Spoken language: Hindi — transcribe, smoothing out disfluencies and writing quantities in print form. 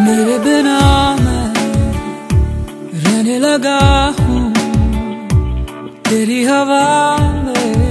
मेरे बिना मैं रहने लगा हूँ, तेरी हवा